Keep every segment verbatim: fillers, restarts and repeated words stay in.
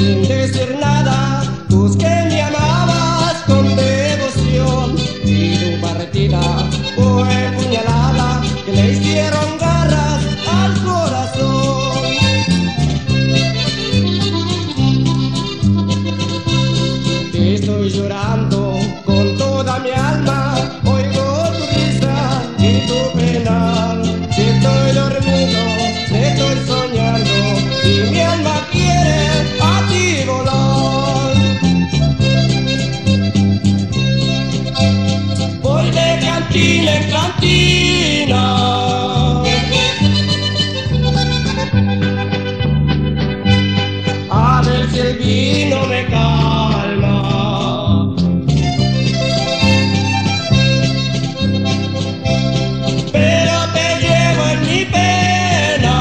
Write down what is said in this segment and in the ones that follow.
sin decir nada, tus que me amabas con devoción, y tu partida fue puñalada que le hicieron garras al corazón. Estoy llorando con toda mi alma, oigo tu risa y tu penal. Si estoy dormido, te estoy soñando y mi alma quiere a ti volar. Voy de cantina en cantina, a ver si el vino me calma. Pero te llevo en mi pena,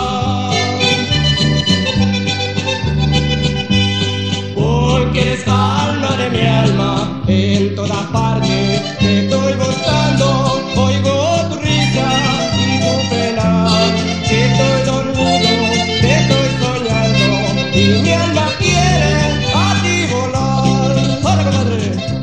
porque eres alma de mi alma. En todas partes te estoy buscando, oigo tu risa y tu pena. Si estoy dormido, te estoy soñando y mi alma quiere a ti volar. ¡Hola, compadre!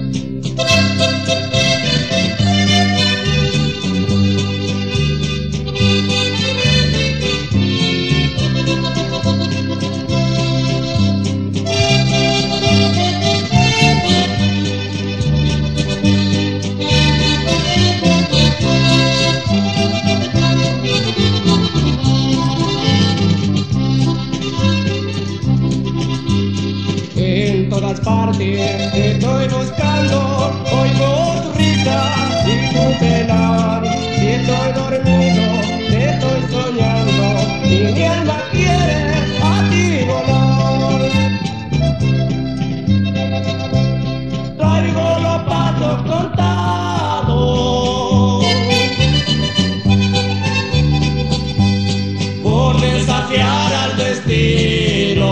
En todas partes te estoy buscando, oigo tu risa y tu penar. Si estoy dormido, te estoy soñando y mi alma quiere a ti volar. Traigo los pasos contados por desafiar al destino.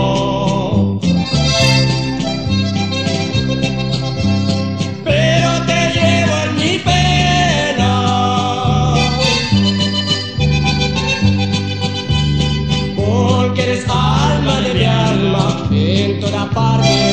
Eres alma de mi alma, en toda parte